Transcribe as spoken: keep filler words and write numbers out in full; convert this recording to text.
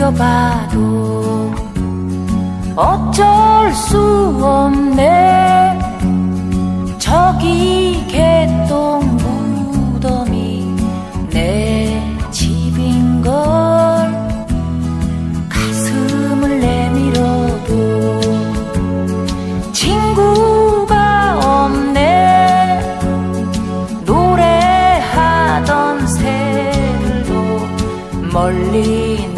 느껴봐도 어쩔 수 없네. 저기 개똥 무덤이 내 집인걸. 가슴을 내밀어도 친구가 없네. 노래하던 새들도 멀리